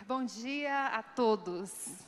Bom dia a todos.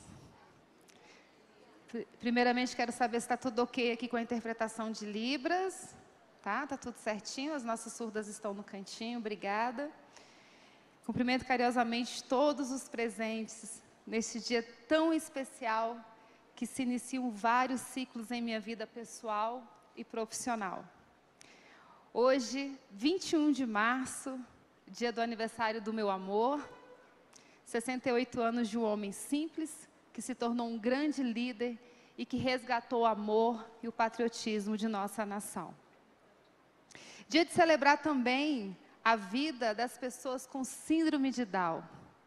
Primeiramente, quero saber se está tudo ok aqui com a interpretação de Libras. Tá tudo certinho, as nossas surdas estão no cantinho, obrigada. Cumprimento carinhosamente todos os presentes neste dia tão especial que se iniciam vários ciclos em minha vida pessoal e profissional. Hoje, 21 de março, dia do aniversário do meu amor, 68 anos de um homem simples, que se tornou um grande líder e que resgatou o amor e o patriotismo de nossa nação. Dia de celebrar também a vida das pessoas com síndrome de Down.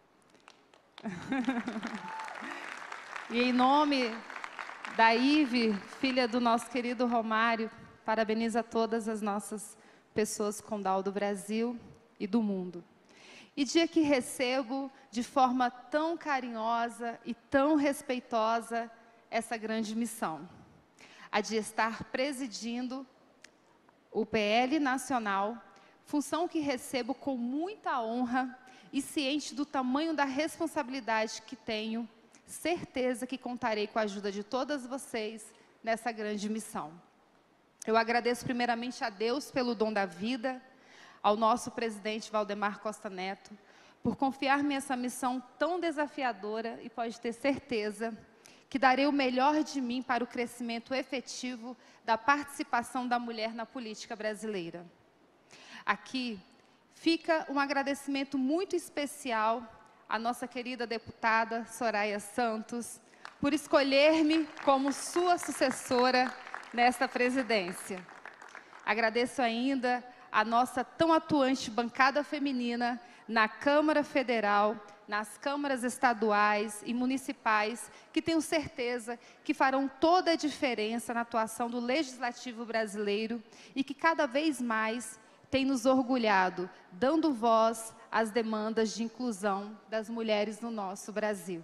E em nome da Ive, filha do nosso querido Romário, parabenizo a todas as nossas pessoas com Down do Brasil e do mundo. E dia que recebo de forma tão carinhosa e tão respeitosa essa grande missão, a de estar presidindo o PL Nacional, função que recebo com muita honra e ciente do tamanho da responsabilidade que tenho, certeza que contarei com a ajuda de todas vocês nessa grande missão. Eu agradeço primeiramente a Deus pelo dom da vida, ao nosso presidente Valdemar Costa Neto, por confiar-me essa missão tão desafiadora e pode ter certeza que darei o melhor de mim para o crescimento efetivo da participação da mulher na política brasileira. Aqui fica um agradecimento muito especial à nossa querida deputada Soraya Santos, por escolher-me como sua sucessora nesta presidência. Agradeço ainda a nossa tão atuante bancada feminina na Câmara Federal, nas câmaras estaduais e municipais, que tenho certeza que farão toda a diferença na atuação do Legislativo brasileiro e que cada vez mais tem nos orgulhado, dando voz às demandas de inclusão das mulheres no nosso Brasil.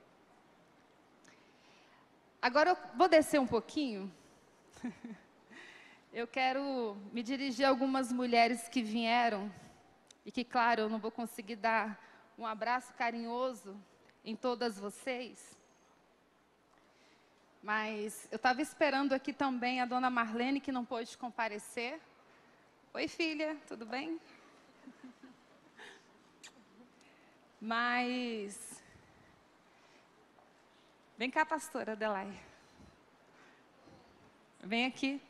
Agora eu vou descer um pouquinho. Eu quero me dirigir a algumas mulheres que vieram e que, claro, eu não vou conseguir dar um abraço carinhoso em todas vocês. Mas eu estava esperando aqui também a dona Marlene, que não pôde comparecer. Oi, filha, tudo bem? Mas... Vem cá, pastora Adelaide. Vem aqui.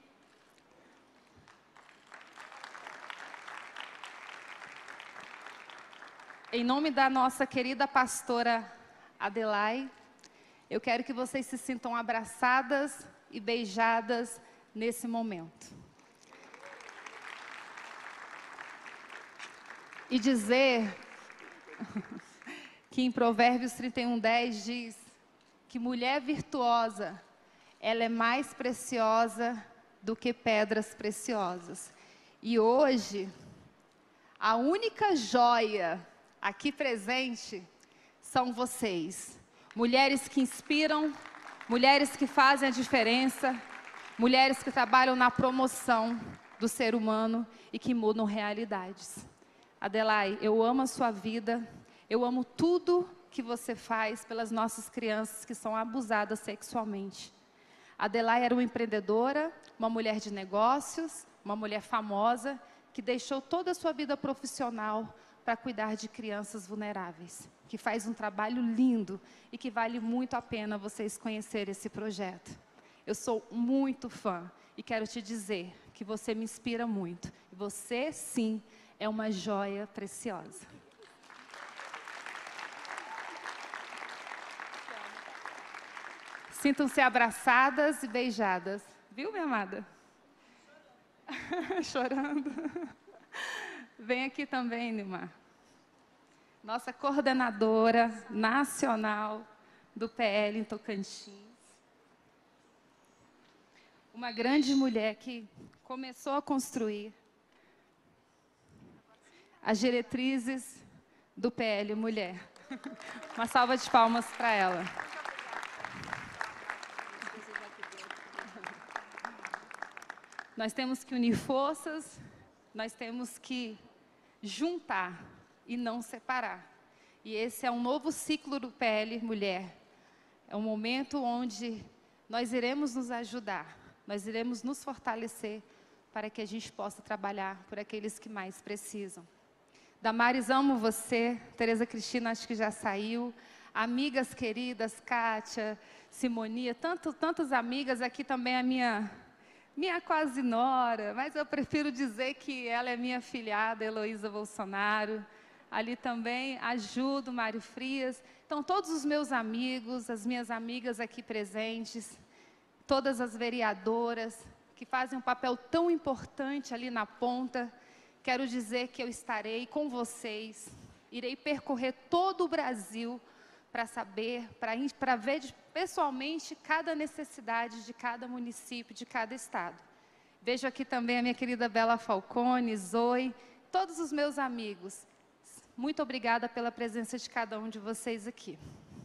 Em nome da nossa querida pastora Adelaide, eu quero que vocês se sintam abraçadas e beijadas nesse momento. E dizer que em Provérbios 31:10 diz que mulher virtuosa, ela é mais preciosa do que pedras preciosas. E hoje, a única joia aqui presente são vocês. Mulheres que inspiram, mulheres que fazem a diferença, mulheres que trabalham na promoção do ser humano e que mudam realidades. Adelaide, eu amo a sua vida, eu amo tudo que você faz pelas nossas crianças que são abusadas sexualmente. Adelaide era uma empreendedora, uma mulher de negócios, uma mulher famosa, que deixou toda a sua vida profissional para cuidar de crianças vulneráveis, que faz um trabalho lindo e que vale muito a pena vocês conhecerem esse projeto. Eu sou muito fã e quero te dizer que você me inspira muito. Você, sim, é uma joia preciosa. Sintam-se abraçadas e beijadas. Viu, minha amada? Chorando. Vem aqui também, Nilmar. Nossa coordenadora nacional do PL em Tocantins. Uma grande mulher que começou a construir as diretrizes do PL Mulher. Uma salva de palmas para ela. Nós temos que unir forças, nós temos que juntar e não separar. E esse é um novo ciclo do PL Mulher. É um momento onde nós iremos nos ajudar, nós iremos nos fortalecer para que a gente possa trabalhar por aqueles que mais precisam. Damares, amo você. Tereza Cristina, acho que já saiu. Amigas queridas, Kátia, Simonia, tantas amigas, aqui também a minha quase nora, mas eu prefiro dizer que ela é minha filhada, Heloísa Bolsonaro. Ali também ajudo, Mário Frias. Então, todos os meus amigos, as minhas amigas aqui presentes, todas as vereadoras que fazem um papel tão importante ali na ponta, quero dizer que eu estarei com vocês, irei percorrer todo o Brasil para saber, para ver pessoalmente cada necessidade de cada município, de cada estado. Vejo aqui também a minha querida Bela Falcone, Zoe, todos os meus amigos. Muito obrigada pela presença de cada um de vocês aqui.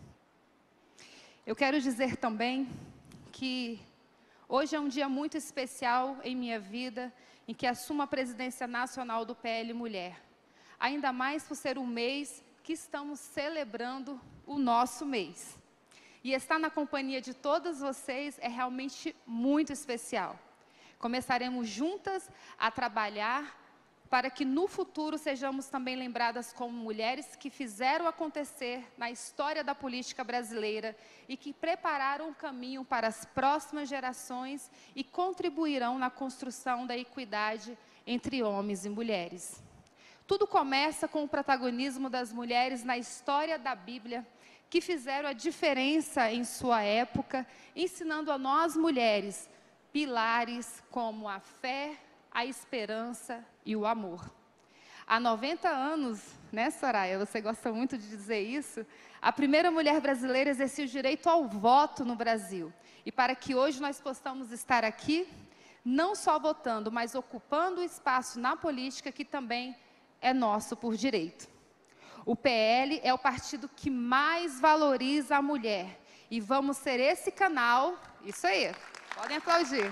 Eu quero dizer também que hoje é um dia muito especial em minha vida, em que assumo a presidência nacional do PL Mulher. Ainda mais por ser um mês que estamos celebrando o nosso mês. E estar na companhia de todas vocês é realmente muito especial. Começaremos juntas a trabalhar para que no futuro sejamos também lembradas como mulheres que fizeram acontecer na história da política brasileira e que prepararam o caminho para as próximas gerações e contribuirão na construção da equidade entre homens e mulheres. Tudo começa com o protagonismo das mulheres na história da Bíblia, que fizeram a diferença em sua época, ensinando a nós mulheres pilares como a fé, a esperança e o amor. Há 90 anos, né, Soraya, você gosta muito de dizer isso, a primeira mulher brasileira exercia o direito ao voto no Brasil. E para que hoje nós possamos estar aqui, não só votando, mas ocupando o espaço na política que também é nosso por direito. O PL é o partido que mais valoriza a mulher. E vamos ser esse canal, isso aí, podem aplaudir.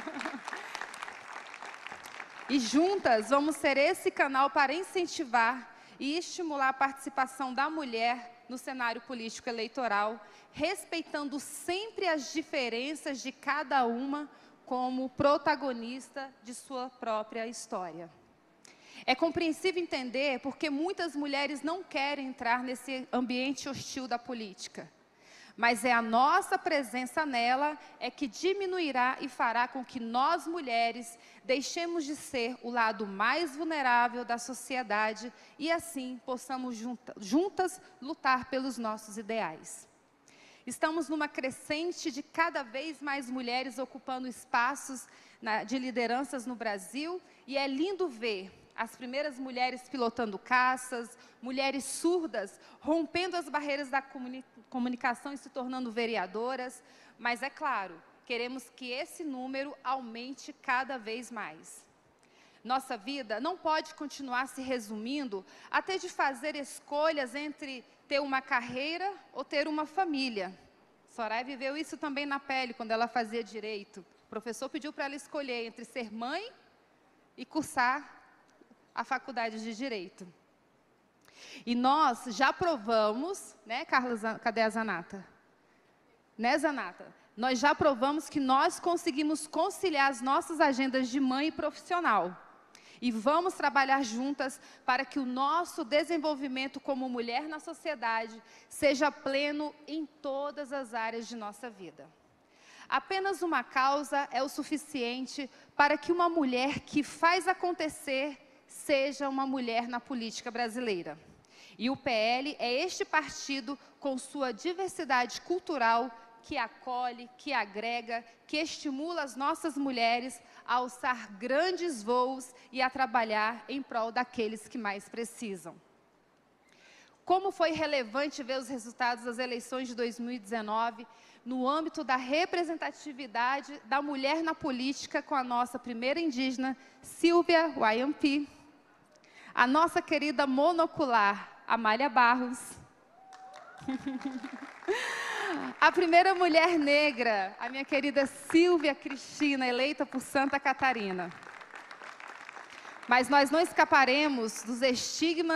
E juntas vamos ser esse canal para incentivar e estimular a participação da mulher no cenário político eleitoral, respeitando sempre as diferenças de cada uma como protagonista de sua própria história. É compreensível entender porque muitas mulheres não querem entrar nesse ambiente hostil da política. Mas é a nossa presença nela é que diminuirá e fará com que nós, mulheres, deixemos de ser o lado mais vulnerável da sociedade e assim possamos juntas lutar pelos nossos ideais. Estamos numa crescente de cada vez mais mulheres ocupando espaços de lideranças no Brasil e é lindo ver as primeiras mulheres pilotando caças, mulheres surdas, rompendo as barreiras da comunicação e se tornando vereadoras, mas é claro, queremos que esse número aumente cada vez mais. Nossa vida não pode continuar se resumindo a ter de fazer escolhas entre ter uma carreira ou ter uma família. Soraya viveu isso também na pele, quando ela fazia direito. O professor pediu para ela escolher entre ser mãe e cursar a faculdade de Direito. E nós já provamos, né, Carlos, cadê a Zanata? Né, Zanata? Nós já provamos que nós conseguimos conciliar as nossas agendas de mãe e profissional. E vamos trabalhar juntas para que o nosso desenvolvimento como mulher na sociedade seja pleno em todas as áreas de nossa vida. Apenas uma causa é o suficiente para que uma mulher que faz acontecer seja uma mulher na política brasileira. E o PL é este partido com sua diversidade cultural que acolhe, que agrega, que estimula as nossas mulheres a alçar grandes voos e a trabalhar em prol daqueles que mais precisam. Como foi relevante ver os resultados das eleições de 2019 no âmbito da representatividade da mulher na política com a nossa primeira indígena, Silvia Wayampi, a nossa querida monocular, Amália Barros, a primeira mulher negra, a minha querida Silvia Cristina, eleita por Santa Catarina. Mas nós não escaparemos dos estigmas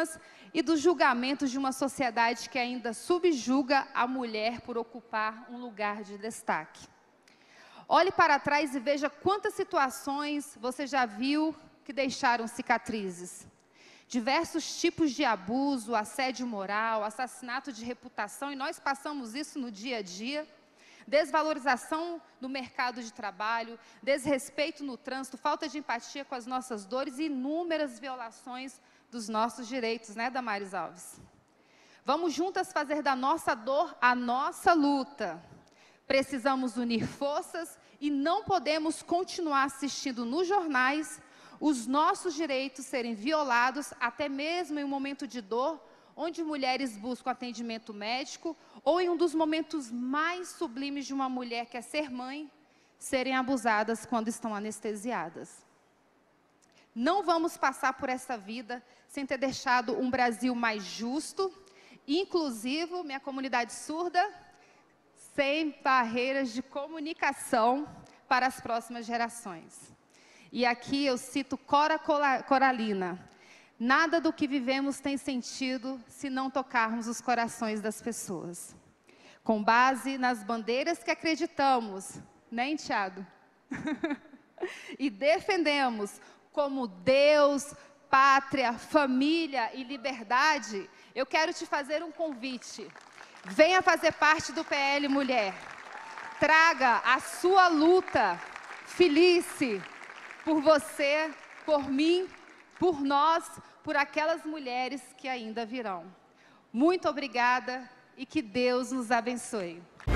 e dos julgamentos de uma sociedade que ainda subjuga a mulher por ocupar um lugar de destaque. Olhe para trás e veja quantas situações você já viu que deixaram cicatrizes. Diversos tipos de abuso, assédio moral, assassinato de reputação, e nós passamos isso no dia a dia. Desvalorização no mercado de trabalho, desrespeito no trânsito, falta de empatia com as nossas dores e inúmeras violações dos nossos direitos, né, Damares Alves? Vamos juntas fazer da nossa dor a nossa luta. Precisamos unir forças e não podemos continuar assistindo nos jornais os nossos direitos serem violados, até mesmo em um momento de dor, onde mulheres buscam atendimento médico, ou em um dos momentos mais sublimes de uma mulher, que é ser mãe, serem abusadas quando estão anestesiadas. Não vamos passar por essa vida sem ter deixado um Brasil mais justo, inclusivo, minha comunidade surda, sem barreiras de comunicação para as próximas gerações. E aqui eu cito Cora Coralina: nada do que vivemos tem sentido se não tocarmos os corações das pessoas. Com base nas bandeiras que acreditamos, né, enteado? E defendemos como Deus, pátria, família e liberdade, eu quero te fazer um convite. Venha fazer parte do PL Mulher. Traga a sua luta, Felice, por você, por mim, por nós, por aquelas mulheres que ainda virão. Muito obrigada e que Deus nos abençoe.